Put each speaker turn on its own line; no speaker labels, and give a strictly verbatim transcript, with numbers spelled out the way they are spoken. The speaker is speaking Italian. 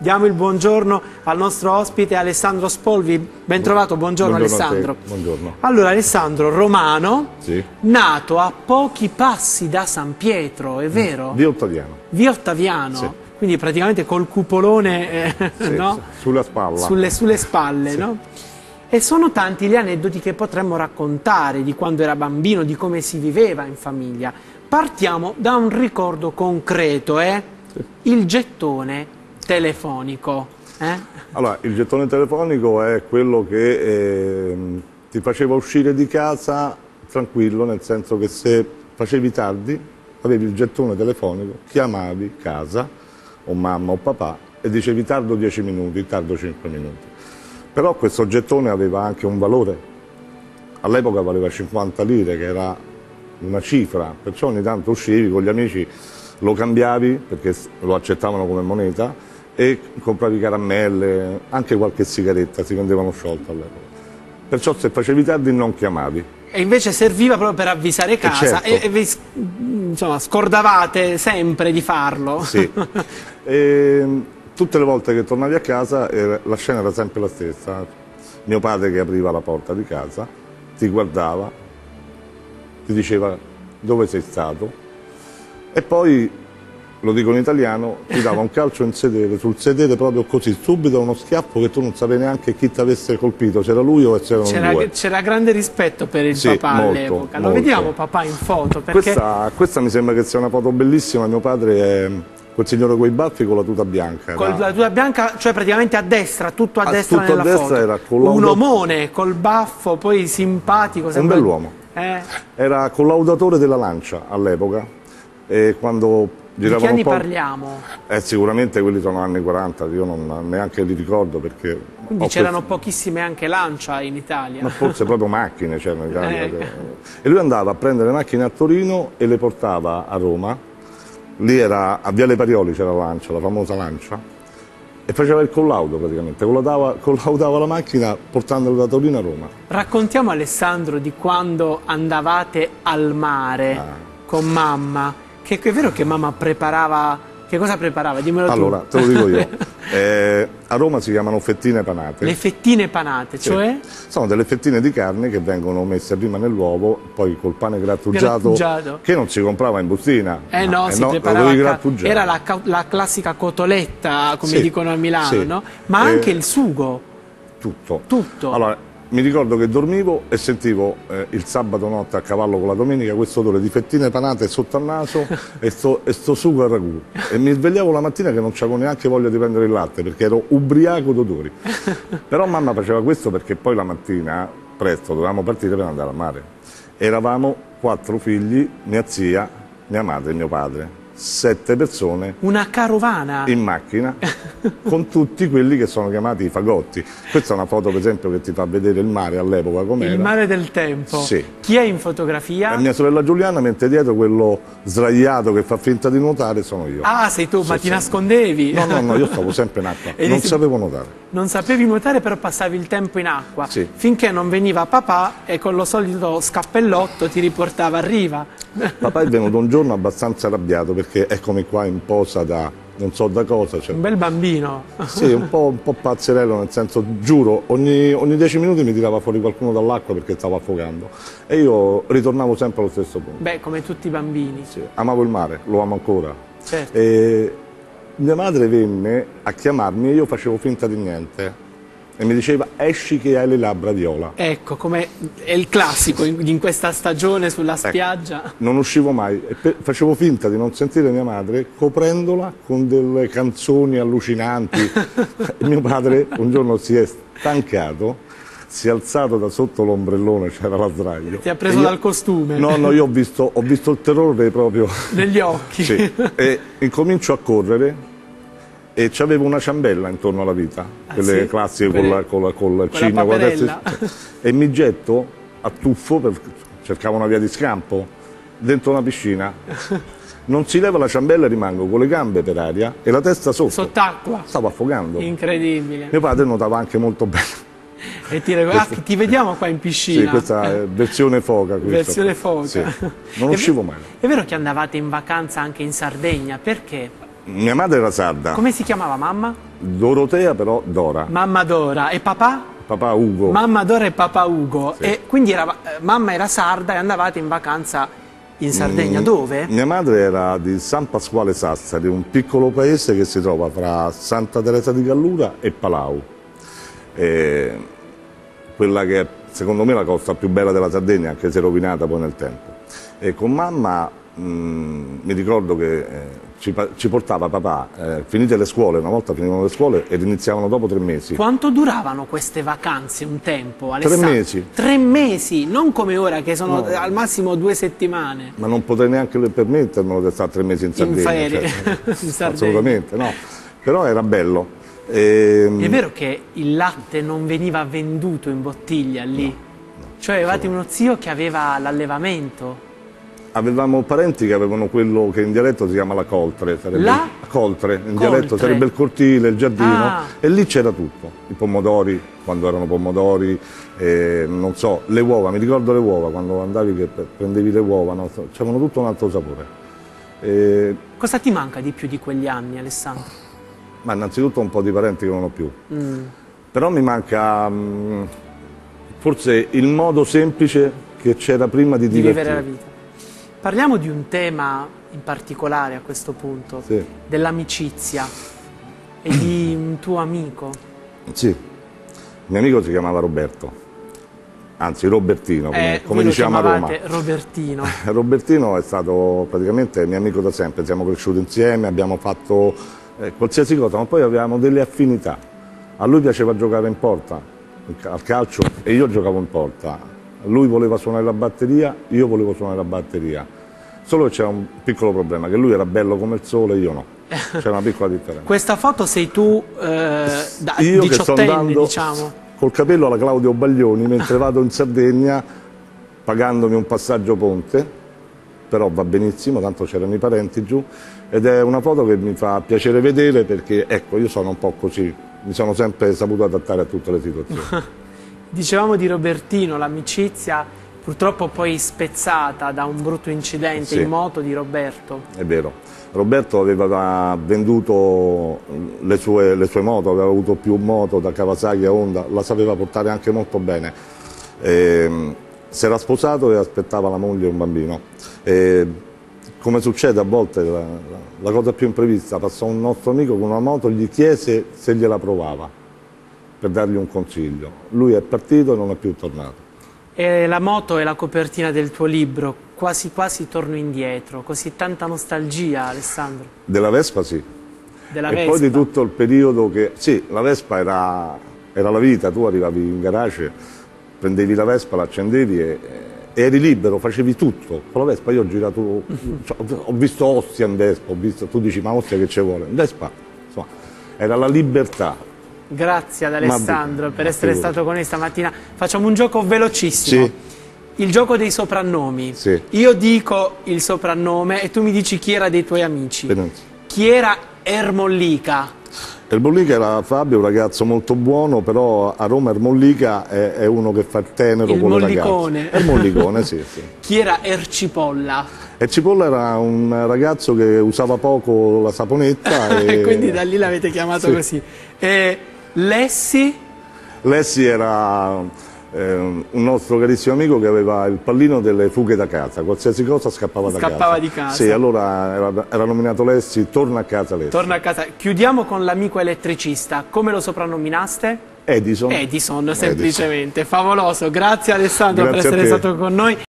Diamo il buongiorno al nostro ospite Alessandro Spolvi. Ben trovato, buongiorno, buongiorno Alessandro.
Buongiorno.
Allora, Alessandro, romano,
sì.
nato a pochi passi da San Pietro, è vero?
Via Ottaviano.
Via Ottaviano, sì. Quindi praticamente col cupolone eh,
sì,
no?
sulla spalla.
Sulle, sulle spalle, sì. no? E sono tanti gli aneddoti che potremmo raccontare di quando era bambino, di come si viveva in famiglia. Partiamo da un ricordo concreto, eh? Sì. Il gettone telefonico. Eh?
Allora, il gettone telefonico è quello che eh, ti faceva uscire di casa tranquillo, nel senso che se facevi tardi, avevi il gettone telefonico, chiamavi casa, o mamma o papà, e dicevi tardo dieci minuti, tardo cinque minuti. Però questo gettone aveva anche un valore. All'epoca valeva cinquanta lire, che era una cifra, perciò ogni tanto uscivi con gli amici, lo cambiavi, perché lo accettavano come moneta, e compravi caramelle, anche qualche sigaretta, si vendevano sciolte all'epoca. Perciò se facevi tardi non chiamavi.
E invece serviva proprio per avvisare casa, e, certo. e, e vi insomma, scordavate sempre di farlo.
Sì. E, tutte le volte che tornavi a casa eh, la scena era sempre la stessa. Mio padre che apriva la porta di casa, ti guardava, ti diceva dove sei stato, e poi, lo dico in italiano, ti dava un calcio in sedere, sul sedere proprio così, subito uno schiaffo che tu non sapevi neanche chi ti avesse colpito, c'era lui o c'erano due.
C'era grande rispetto per il
sì,
papà all'epoca. Lo vediamo papà in foto? Perché...
Questa, questa mi sembra che sia una foto bellissima, mio padre è quel signore con i baffi con la tuta bianca.
Con
era...
la tuta bianca, cioè praticamente a destra, tutto a, a destra
tutto
nella
a destra
foto.
Era con
un omone col baffo, poi simpatico.
Un bell'uomo.
Eh.
Era collaudatore della Lancia all'epoca, e quando
Di che anni parliamo?
Eh, sicuramente quelli sono anni quaranta, io non neanche li ricordo perché...
Quindi c'erano questo... pochissime anche Lancia in Italia.
Ma forse proprio macchine c'erano in Italia. Eh. E lui andava a prendere macchine a Torino e le portava a Roma. Lì era, a Viale Parioli c'era la Lancia, la famosa Lancia, e faceva il collaudo praticamente, collaudava, collaudava la macchina portandola da Torino a Roma.
Raccontiamo, Alessandro, di quando andavate al mare ah. con mamma, che è vero che mamma preparava, che cosa preparava? Dimmelo tu.
Allora, te lo dico io, eh, a Roma si chiamano fettine panate.
Le fettine panate,
sì.
cioè?
Sono delle fettine di carne che vengono messe prima nell'uovo, poi col pane grattugiato,
grattugiato.
che non si comprava in bustina.
Eh no,
eh
si
no,
preparava, era la, la classica cotoletta, come
sì,
dicono a Milano,
sì.
no? Ma anche eh, il sugo.
Tutto.
Tutto.
Allora, mi ricordo che dormivo e sentivo eh, il sabato notte a cavallo con la domenica questo odore di fettine panate sotto al naso e, sto, e sto sugo al ragù. E mi svegliavo la mattina che non avevo neanche voglia di prendere il latte perché ero ubriaco d'odori. Però mamma faceva questo perché poi la mattina, presto, dovevamo partire per andare al mare. Eravamo quattro figli, mia zia, mia madre e mio padre. Sette persone,
una carovana
in macchina con tutti quelli che sono chiamati i fagotti. Questa è una foto per esempio che ti fa vedere il mare all'epoca com'era.
Il mare del tempo.
Sì.
Chi è in fotografia?
È mia sorella Giuliana, mentre dietro quello sdraiato che fa finta di nuotare sono io.
Ah, sei tu,
sì,
ma
sì.
ti nascondevi?
No, no, no, io stavo sempre in acqua, non si... sapevo nuotare.
Non sapevi nuotare, però passavi il tempo in acqua,
sì.
finché non veniva papà e con lo solito scappellotto ti riportava a riva.
Papà è venuto un giorno abbastanza arrabbiato perché eccomi qua in posa da non so da cosa. Cioè...
Un bel bambino.
Sì, un po', un po' pazzerello, nel senso, giuro, ogni, ogni dieci minuti mi tirava fuori qualcuno dall'acqua perché stavo affogando. E io ritornavo sempre allo stesso punto.
Beh, come tutti i bambini.
Sì. Amavo il mare, lo amo ancora.
Certo.
E mia madre venne a chiamarmi e io facevo finta di niente. E mi diceva esci che hai le labbra viola.
Ecco, come è il classico in, in questa stagione sulla spiaggia.
Ecco, non uscivo mai, e per, facevo finta di non sentire mia madre coprendola con delle canzoni allucinanti. E mio padre un giorno si è stancato, si è alzato da sotto l'ombrellone, c'era la sdraio.
Ti ha preso io, dal costume?
No, no, io ho visto, ho visto il terrore proprio.
Negli occhi?
Sì, e incomincio a correre. E c'avevo una ciambella intorno alla vita, ah, quelle sì? classiche con, la, con, la, con la cigna, con la testa, e mi getto a tuffo, per, cercavo una via di scampo, dentro una piscina. Non si leva la ciambella e rimango con le gambe per aria e la testa sotto.
Sott'acqua?
Stavo affogando.
Incredibile.
Mio padre nuotava anche molto bene.
E ti, ah, ti vediamo qua in piscina.
Sì, questa è versione foca. Questa.
Versione foca.
Sì. Non uscivo mai.
È vero che andavate in vacanza anche in Sardegna, perché?
Mia madre era sarda.
Come si chiamava mamma?
Dorotea, però Dora.
Mamma Dora. E papà?
Papà Ugo.
Mamma Dora e papà Ugo.
Sì.
E quindi era, eh, mamma era sarda e andavate in vacanza in Sardegna.
Mm,
Dove?
Mia madre era di San Pasquale Sassari, un piccolo paese che si trova fra Santa Teresa di Gallura e Palau. E quella che è, secondo me, la costa più bella della Sardegna, anche se rovinata poi nel tempo. E con mamma mh, mi ricordo che eh, ci, ci portava papà, eh, finite le scuole, una volta finivano le scuole ed iniziavano dopo tre mesi.
Quanto duravano queste vacanze un tempo, Alessandro?
Tre mesi.
Tre mesi, non come ora che sono
No.
al massimo due settimane.
Ma non potrei neanche permettermelo di stare tre mesi in Sardegna.
In ferie,
cioè,
in Sardegna.
Assolutamente, no. Però era bello. E,
È vero che il latte non veniva venduto in bottiglia lì?
No, no,
cioè avevate uno zio che aveva l'allevamento?
Avevamo parenti che avevano quello che in dialetto si chiama la coltre. Sarebbe
La?
coltre, in
Coltre.
dialetto sarebbe il cortile, il giardino,
Ah.
e lì c'era tutto. I pomodori, quando erano pomodori, eh, non so, le uova, mi ricordo le uova, quando andavi che prendevi le uova, no? C'avevano tutto un altro sapore. E,
Cosa ti manca di più di quegli anni, Alessandro?
ma innanzitutto un po' di parenti che non ho più.
Mm.
Però mi manca mh, forse il modo semplice che c'era prima di,
Di
divertirsi.
vivere la vita. Parliamo di un tema in particolare a questo punto,
Sì.
dell'amicizia e di un tuo amico.
Sì, il mio amico si chiamava Roberto, anzi Robertino, come,
Eh,
come
voi lo
diciamo a Roma.
chiamavate Robertino.
Robertino è stato praticamente mio amico da sempre, siamo cresciuti insieme, abbiamo fatto eh, qualsiasi cosa, ma poi avevamo delle affinità. A lui piaceva giocare in porta, al calcio, e io giocavo in porta. Lui voleva suonare la batteria, io volevo suonare la batteria. Solo che c'era un piccolo problema, che lui era bello come il sole e io no. C'era una piccola differenza.
Questa foto sei tu eh, da
Io che sto
diciottenne,
andando
diciamo.
col capello alla Claudio Baglioni mentre vado in Sardegna pagandomi un passaggio ponte, però va benissimo, tanto c'erano i parenti giù, ed è una foto che mi fa piacere vedere perché, ecco, io sono un po' così, mi sono sempre saputo adattare a tutte le situazioni.
Dicevamo di Robertino, l'amicizia purtroppo poi spezzata da un brutto incidente
Sì.
in moto di Roberto.
È vero, Roberto aveva venduto le sue, le sue moto, aveva avuto più moto da Kawasaki a Honda, la sapeva portare anche molto bene. E, si era sposato e aspettava la moglie e un bambino. E, come succede a volte, la, la cosa più imprevista, passò un nostro amico con una moto, gli chiese se gliela provava per dargli un consiglio. Lui è partito e non è più tornato.
E la moto è la copertina del tuo libro, quasi quasi torno indietro, così tanta nostalgia, Alessandro,
Della Vespa sì.
della
E
Vespa.
poi di tutto il periodo che... Sì, la Vespa era, era la vita, tu arrivavi in garage, prendevi la Vespa, l'accendevi e, e eri libero, facevi tutto. Con la Vespa io ho girato, cioè, ho visto Ostia in Vespa, ho visto, tu dici ma Ostia che ci vuole? In Vespa, insomma, era la libertà.
Grazie ad Alessandro
Ma-
per
ma
essere
figurati.
stato con noi stamattina. Facciamo un gioco velocissimo.
Sì.
Il gioco dei soprannomi.
Sì.
Io dico il soprannome e tu mi dici chi era dei tuoi amici.
Benissimo.
Chi era Ermollica?
Ermollica era Fabio, un ragazzo molto buono, però a Roma Ermollica è, è uno che fa il tenero
Il
con le
mollicone.
ragazze. Ermollicone, sì, sì.
Chi era Ercipolla?
E Cipolla era un ragazzo che usava poco la saponetta e
E quindi da lì l'avete chiamato
Sì.
così. E Lessi?
Lessi era eh, un nostro carissimo amico che aveva il pallino delle fughe da casa, qualsiasi cosa scappava da casa.
Scappava di casa.
Sì, allora era, era nominato Lessi, torna a casa Lessi.
Torna a casa. Chiudiamo con l'amico elettricista. Come lo soprannominaste?
Edison.
Edison, semplicemente. Favoloso. Grazie Alessandro
Grazie
per
a
essere
te.
stato con noi.